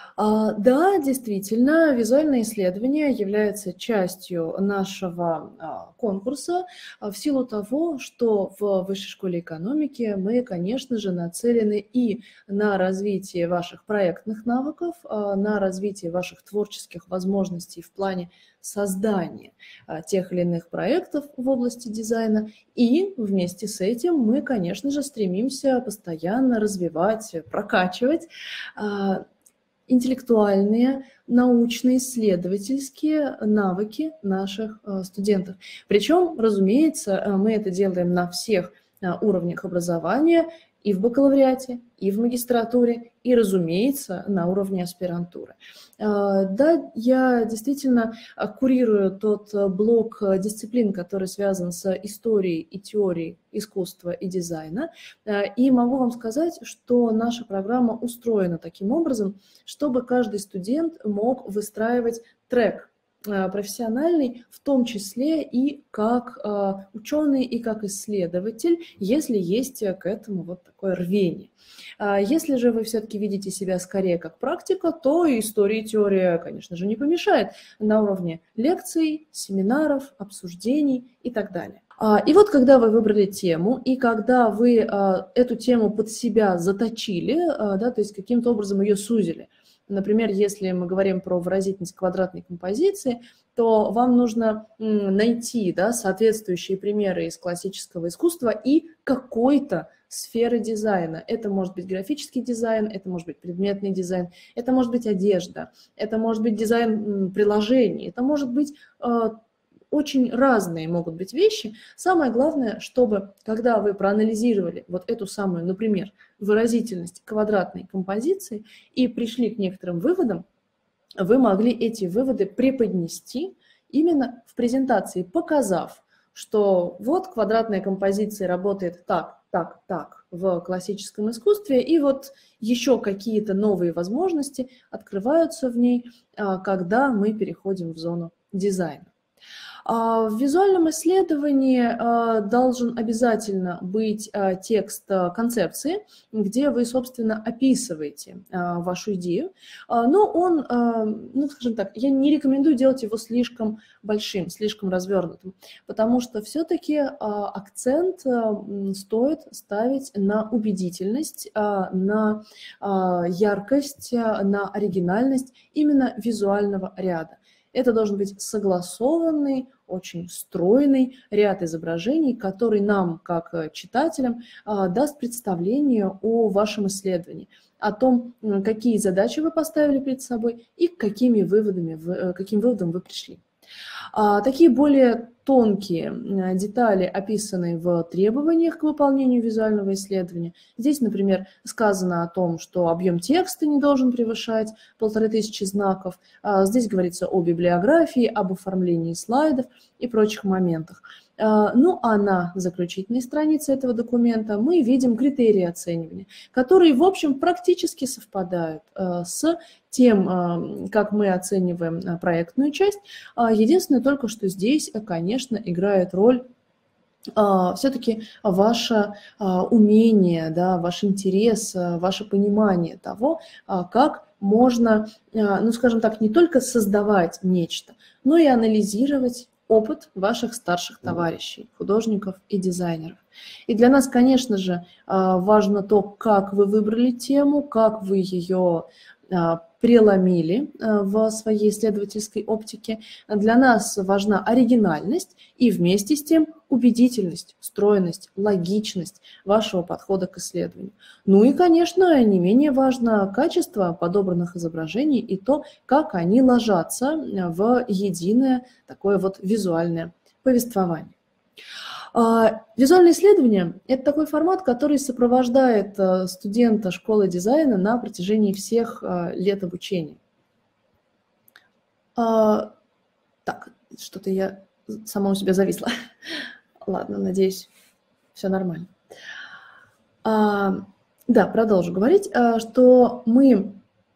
Да, действительно, визуальное исследование является частью нашего конкурса в силу того, что в Высшей школе экономики мы, конечно же, нацелены и на развитие ваших проектных навыков, на развитие ваших творческих возможностей в плане создания тех или иных проектов в области дизайна. И вместе с этим мы, конечно же, стремимся постоянно развивать, прокачивать интеллектуальные, научно-исследовательские навыки наших студентов. Причем, разумеется, мы это делаем на всех уровнях образования, и в бакалавриате, и в магистратуре, и, разумеется, на уровне аспирантуры. Да, я действительно курирую тот блок дисциплин, который связан с историей и теорией искусства и дизайна, и могу вам сказать, что наша программа устроена таким образом, чтобы каждый студент мог выстраивать трек профессиональный, в том числе и как ученый, и как исследователь, если есть к этому вот такое рвение. Если же вы все-таки видите себя скорее как практика, то история и теория, конечно же, не помешает на уровне лекций, семинаров, обсуждений и так далее. И вот когда вы выбрали тему, и когда вы эту тему под себя заточили, да, то есть каким-то образом ее сузили, например, если мы говорим про выразительность квадратной композиции, то вам нужно найти, да, соответствующие примеры из классического искусства и какой-то сферы дизайна. Это может быть графический дизайн, это может быть предметный дизайн, это может быть одежда, это может быть дизайн приложений, это может быть очень разные могут быть вещи. Самое главное, чтобы, когда вы проанализировали вот эту самую, например, выразительность квадратной композиции и пришли к некоторым выводам, вы могли эти выводы преподнести именно в презентации, показав, что вот квадратная композиция работает так, так, так в классическом искусстве, и вот еще какие-то новые возможности открываются в ней, когда мы переходим в зону дизайна. В визуальном исследовании должен обязательно быть текст концепции, где вы, собственно, описываете вашу идею. Но он, ну, скажем так, я не рекомендую делать его слишком большим, слишком развернутым, потому что все-таки акцент стоит ставить на убедительность, на яркость, на оригинальность именно визуального ряда. Это должен быть согласованный, очень стройный ряд изображений, который нам, как читателям, даст представление о вашем исследовании, о том, какие задачи вы поставили перед собой и к каким выводам вы пришли. Такие более тонкие детали описаны в требованиях к выполнению визуального исследования. Здесь, например, сказано о том, что объем текста не должен превышать 1500 знаков. Здесь говорится о библиографии, об оформлении слайдов и прочих моментах. Ну а на заключительной странице этого документа мы видим критерии оценивания, которые, в общем, практически совпадают с тем, как мы оцениваем проектную часть. Единственное только, что здесь, конечно, играет роль все-таки ваше умение, да, ваш интерес, ваше понимание того, как можно, ну, скажем так, не только создавать нечто, но и анализировать опыт ваших старших товарищей, художников и дизайнеров. И для нас, конечно же, важно то, как вы выбрали тему, как вы ее преломили в своей исследовательской оптике. Для нас важна оригинальность и вместе с тем убедительность, стройность, логичность вашего подхода к исследованию. Ну и, конечно, не менее важно качество подобранных изображений и то, как они ложатся в единое такое вот визуальное повествование. Визуальное исследование – это такой формат, который сопровождает студента школы дизайна на протяжении всех лет обучения. Так, что-то я сама у себя зависла. Ладно, надеюсь, все нормально. Да, продолжу говорить, что мы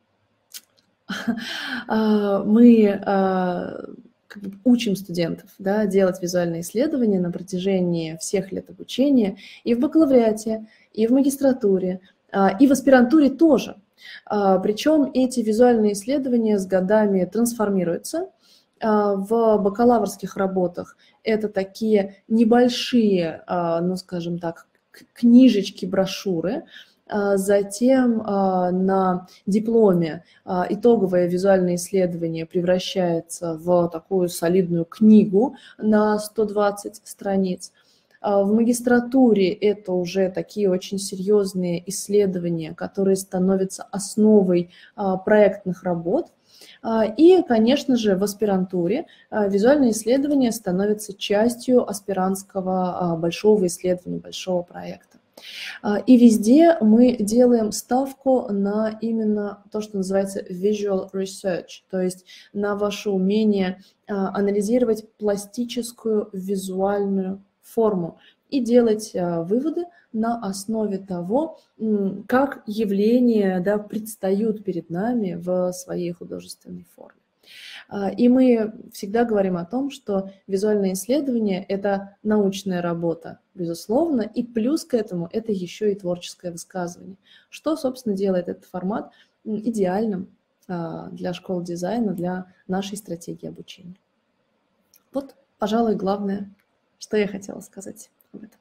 учим студентов, да, делать визуальные исследования на протяжении всех лет обучения и в бакалавриате, и в магистратуре, и в аспирантуре тоже. Причем эти визуальные исследования с годами трансформируются. В бакалаврских работах это такие небольшие, ну, скажем так, книжечки, брошюры. Затем на дипломе итоговое визуальное исследование превращается в такую солидную книгу на 120 страниц. В магистратуре это уже такие очень серьезные исследования, которые становятся основой проектных работ. И, конечно же, в аспирантуре визуальные исследования становятся частью аспирантского большого исследования, большого проекта. И везде мы делаем ставку на именно то, что называется visual research, то есть на ваше умение анализировать пластическую визуальную форму и делать выводы на основе того, как явления, да, предстают перед нами в своей художественной форме. И мы всегда говорим о том, что визуальное исследование – это научная работа, безусловно, и плюс к этому это еще и творческое высказывание, что, собственно, делает этот формат идеальным для школ дизайна, для нашей стратегии обучения. Вот, пожалуй, главное, что я хотела сказать об этом.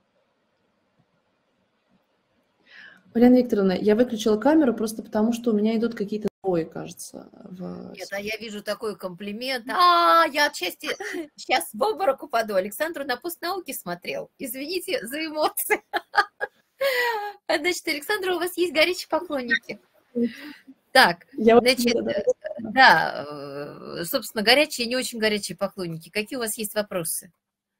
Полина Викторовна, я выключила камеру просто потому, что у меня идут какие-то сбои, кажется. Нет, а я вижу такой комплимент. Я отчасти сейчас в обморок упаду. Александру на постнауке смотрел. Извините за эмоции. Значит, Александра, у вас есть горячие поклонники. Так, значит, да, собственно, горячие и не очень горячие поклонники. Какие у вас есть вопросы?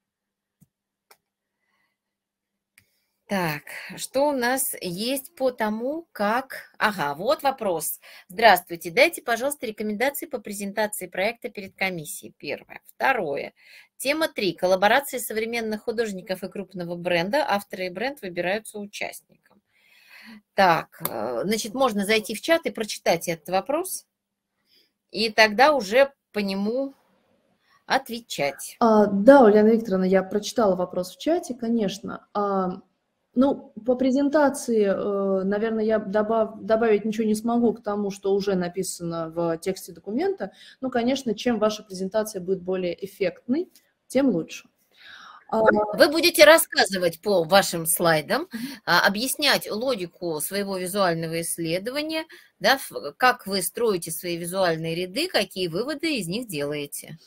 Так, что у нас есть по тому, как... Ага, вот вопрос. Здравствуйте, дайте, пожалуйста, рекомендации по презентации проекта перед комиссией. Первое. Второе. Тема 3. Коллаборации современных художников и крупного бренда. Авторы и бренд выбираются участникам. Так, значит, можно зайти в чат и прочитать этот вопрос, и тогда уже по нему отвечать. Да, Ульяна Викторовна, я прочитала вопрос в чате, конечно. Ну, по презентации, наверное, я добавить ничего не смогу к тому, что уже написано в тексте документа. Ну, конечно, чем ваша презентация будет более эффектной, тем лучше. Вы будете рассказывать по вашим слайдам, объяснять логику своего визуального исследования, да, как вы строите свои визуальные ряды, какие выводы из них делаете.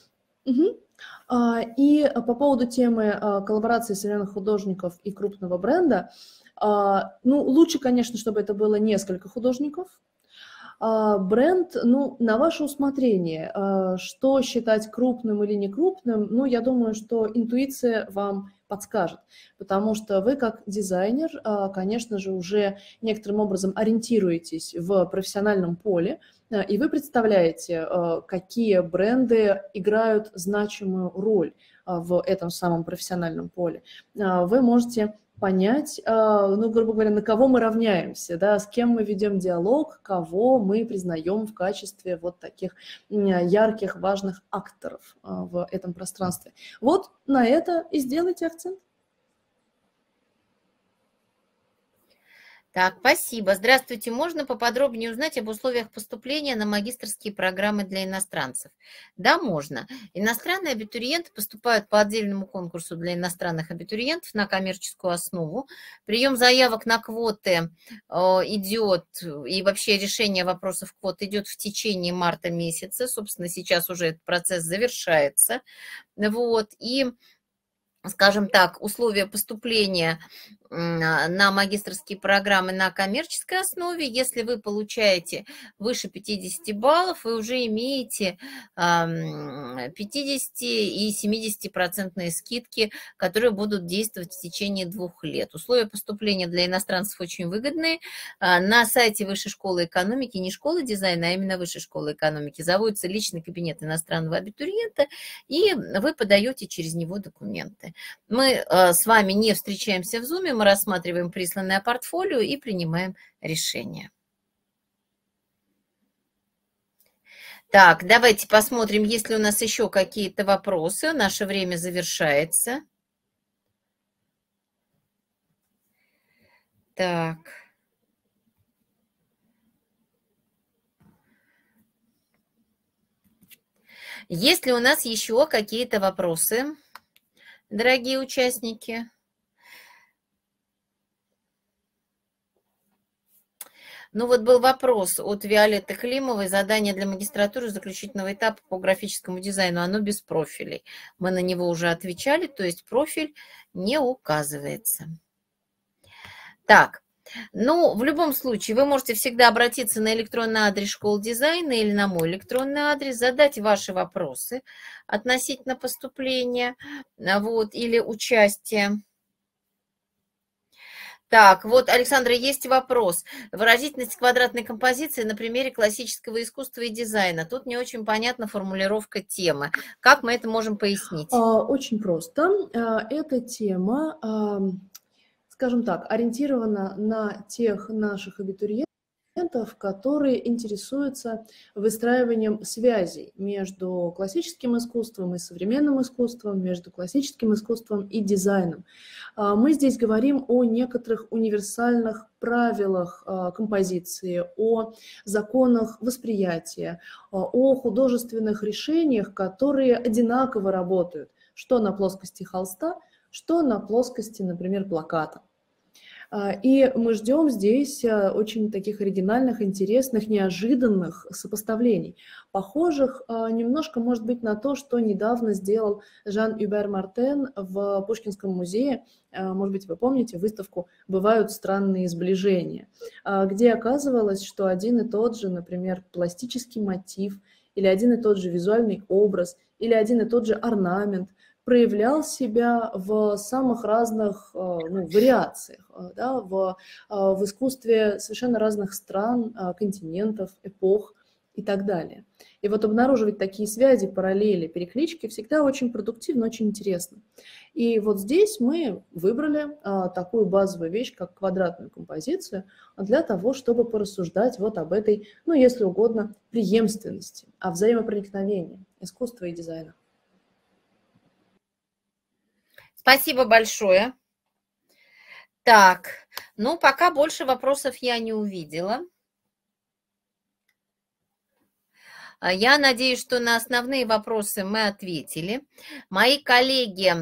И по поводу темы коллаборации современных художников и крупного бренда, ну, лучше, конечно, чтобы это было несколько художников. Бренд, ну, на ваше усмотрение, что считать крупным или не крупным, ну, я думаю, что интуиция вам подскажет, потому что вы как дизайнер, конечно же, уже некоторым образом ориентируетесь в профессиональном поле, и вы представляете, какие бренды играют значимую роль в этом самом профессиональном поле. Вы можете понять, ну, грубо говоря, на кого мы равняемся, да, с кем мы ведем диалог, кого мы признаем в качестве вот таких ярких, важных акторов в этом пространстве. Вот на это и сделайте акцент. Так, спасибо. Здравствуйте. Можно поподробнее узнать об условиях поступления на магистерские программы для иностранцев? Да, можно. Иностранные абитуриенты поступают по отдельному конкурсу для иностранных абитуриентов на коммерческую основу. Прием заявок на квоты идет, и вообще решение вопросов квот идет в течение марта месяца. Собственно, сейчас уже этот процесс завершается. Вот. И, скажем так, условия поступления на магистерские программы на коммерческой основе. Если вы получаете выше 50 баллов, вы уже имеете 50 и 70% скидки, которые будут действовать в течение 2 лет. Условия поступления для иностранцев очень выгодные. На сайте Высшей школы экономики, не школы дизайна, а именно Высшей школы экономики, заводится личный кабинет иностранного абитуриента, и вы подаете через него документы. Мы с вами не встречаемся в Zoom, мы рассматриваем присланное портфолио и принимаем решение. Так, давайте посмотрим, есть ли у нас еще какие-то вопросы. Наше время завершается. Так. Есть ли у нас еще какие-то вопросы, дорогие участники? Ну вот был вопрос от Виолетты Климовой. Задание для магистратуры заключительного этапа по графическому дизайну. Оно без профилей. Мы на него уже отвечали, то есть профиль не указывается. Так, ну в любом случае вы можете всегда обратиться на электронный адрес школы дизайна или на мой электронный адрес, задать ваши вопросы относительно поступления вот, или участия. Так, вот, Александра, есть вопрос. Выразительность квадратной композиции на примере классического искусства и дизайна. Тут не очень понятна формулировка темы. Как мы это можем пояснить? Очень просто. Эта тема, скажем так, ориентирована на тех наших абитуриентов, которые интересуются выстраиванием связей между классическим искусством и современным искусством, между классическим искусством и дизайном. Мы здесь говорим о некоторых универсальных правилах композиции, о законах восприятия, о художественных решениях, которые одинаково работают, что на плоскости холста, что на плоскости, например, плаката. И мы ждем здесь очень таких оригинальных, интересных, неожиданных сопоставлений, похожих немножко, может быть, на то, что недавно сделал Жан-Юбер Мартен в Пушкинском музее. Может быть, вы помните выставку «Бывают странные сближения», где оказывалось, что один и тот же, например, пластический мотив, или один и тот же визуальный образ, или один и тот же орнамент проявлял себя в самых разных вариациях, да, в искусстве совершенно разных стран, континентов, эпох и так далее. И вот обнаруживать такие связи, параллели, переклички всегда очень продуктивно, очень интересно. И вот здесь мы выбрали такую базовую вещь, как квадратную композицию, для того, чтобы порассуждать вот об этой, ну, если угодно, преемственности, о взаимопроникновении искусства и дизайна. Спасибо большое. Так, ну, пока больше вопросов я не увидела. Я надеюсь, что на основные вопросы мы ответили. Мои коллеги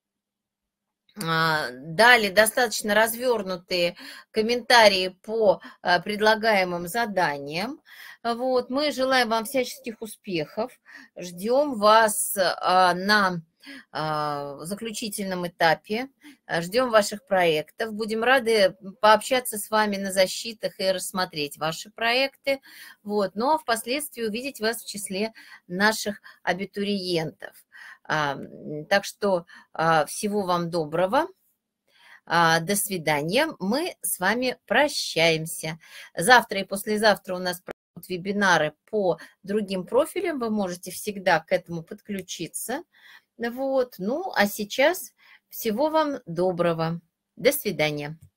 дали достаточно развернутые комментарии по предлагаемым заданиям. Вот, мы желаем вам всяческих успехов. Ждем вас на заключительном этапе. Ждем ваших проектов. Будем рады пообщаться с вами на защитах и рассмотреть ваши проекты. Вот. Ну а впоследствии увидеть вас в числе наших абитуриентов. Так что всего вам доброго. До свидания. Мы с вами прощаемся. Завтра и послезавтра у нас пройдут вебинары по другим профилям. Вы можете всегда к этому подключиться. Вот. Ну, а сейчас всего вам доброго. До свидания.